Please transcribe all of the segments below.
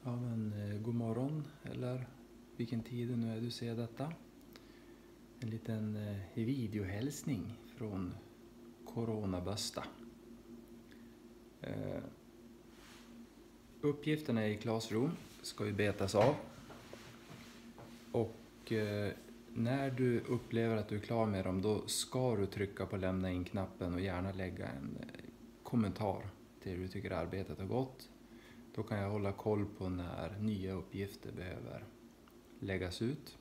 Ja, men god morgon, eller vilken tid det nu är du ser detta. En liten videohälsning från Coronabösta. Uppgifterna i Classroom ska ju betas av. Och när du upplever att du är klar med dem, då ska du trycka på lämna in-knappen och gärna lägga en kommentar till hur du tycker arbetet har gått. Då kan jag hålla koll på när nya uppgifter behöver läggas ut.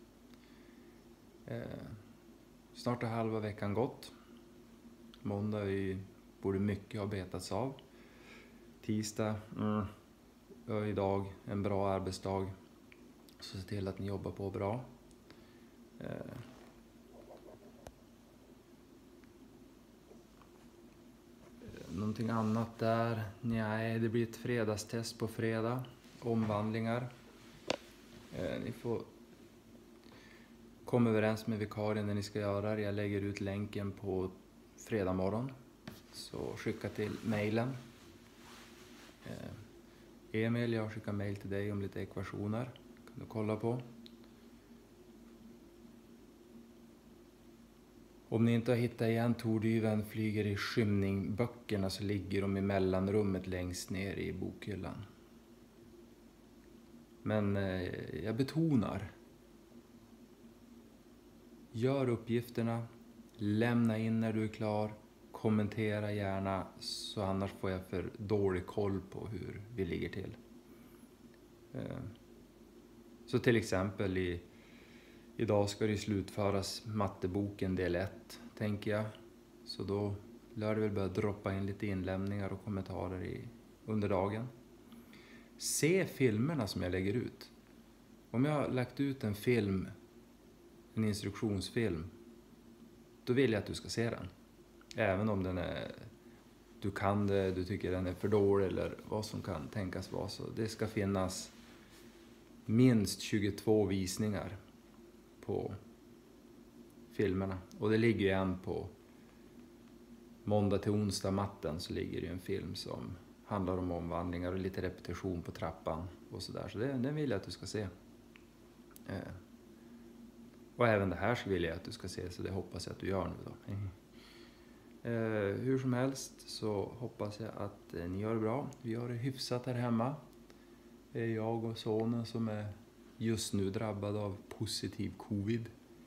Snart har halva veckan gått. Måndag borde mycket ha betats av. Tisdag, idag en bra arbetsdag. Så se till att ni jobbar på bra. Någonting annat där? Nej, det blir ett fredagstest på fredag. Omvandlingar. Ni får komma överens med vikarien när ni ska göra det. Jag lägger ut länken på fredag morgon. Så skicka till mejlen. Emil, jag skickar mejl till dig om lite ekvationer. Kan du kolla på. Om ni inte har hittat igen Tordyven flyger i skymning-böckerna, så ligger de i mellanrummet längst ner i bokhyllan. Men jag betonar. Gör uppgifterna. Lämna in när du är klar. Kommentera gärna, så annars får jag för dålig koll på hur vi ligger till. Så till exempel idag ska det slutföras matteboken del 1, tänker jag. Så då lär det väl börja droppa in lite inlämningar och kommentarer under dagen. Se filmerna som jag lägger ut. Om jag har lagt ut en film, en instruktionsfilm, då vill jag att du ska se den. Även om du kan det, du tycker den är för dålig eller vad som kan tänkas vara. Så det ska finnas minst 22 visningar på filmerna. Och det ligger ju en på måndag till onsdag matten, så ligger det en film som handlar om omvandlingar och lite repetition på trappan och sådär. Så den vill jag att du ska se. Och även det här så vill jag att du ska se, så det hoppas jag att du gör nu då. Hur som helst så hoppas jag att ni gör det bra. Vi har det hyfsat här hemma. Det är jag och sonen som är just nu drabbad av positiv covid.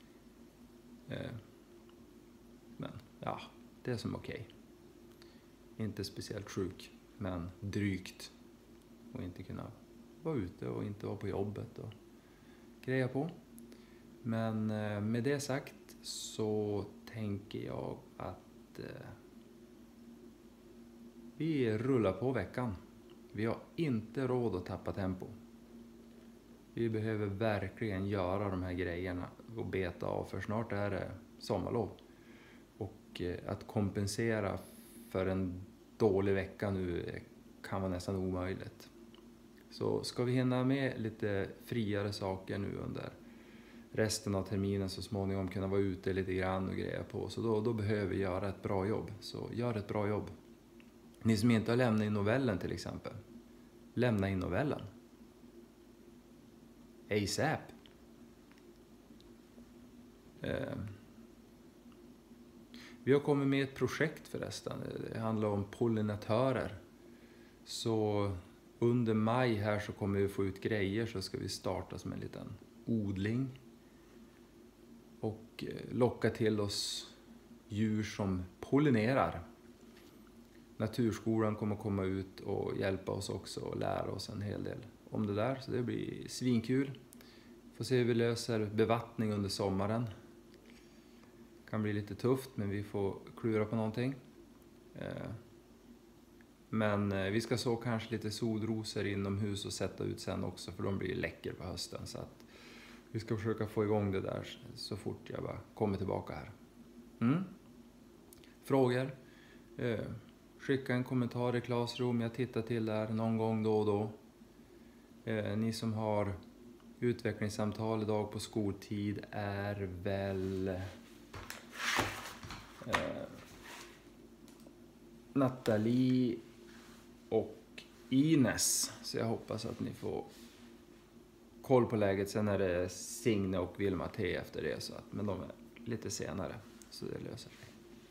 Men ja, det är som okej. Inte speciellt sjuk, men drygt. Och inte kunna vara ute och inte vara på jobbet och greja på. Men med det sagt så tänker jag att vi rullar på veckan. Vi har inte råd att tappa tempo. Vi behöver verkligen göra de här grejerna och beta av, för snart är det sommarlov. Och att kompensera för en dålig vecka nu kan vara nästan omöjligt. Så ska vi hinna med lite friare saker nu under resten av terminen, så småningom kunna vara ute lite grann och greja på. Så då behöver vi göra ett bra jobb. Så gör ett bra jobb. Ni som inte har lämnat in novellen till exempel. Lämna in novellen. ASAP. Vi har kommit med ett projekt förresten. Det handlar om pollinatörer. Så under maj här så kommer vi få ut grejer, så ska vi starta som en liten odling. Och locka till oss djur som pollinerar. Naturskolan kommer komma ut och hjälpa oss också och lära oss en hel del om det där. Så det blir svinkul. Får se hur vi löser bevattning under sommaren. Kan bli lite tufft, men vi får klura på någonting. Men vi ska så kanske lite solrosor inomhus och sätta ut sen också, för de blir läcker på hösten. Så att vi ska försöka få igång det där så fort jag bara kommer tillbaka här. Frågor? Skicka en kommentar i Classroom. Jag tittar till där någon gång då och då. Ni som har utvecklingssamtal idag på skoltid är väl Nathalie och Ines. Så jag hoppas att ni får koll på läget. Sen är det Signe och Vilma T efter det. Så att, men de är lite senare. Så det löser sig.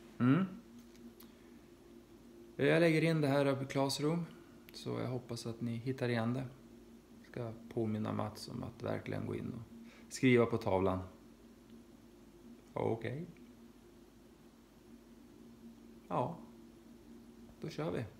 Jag lägger in det här på Classroom. Så jag hoppas att ni hittar igen det. Jag ska påminna Mats om att verkligen gå in och skriva på tavlan. Okej. Ja, då kör vi.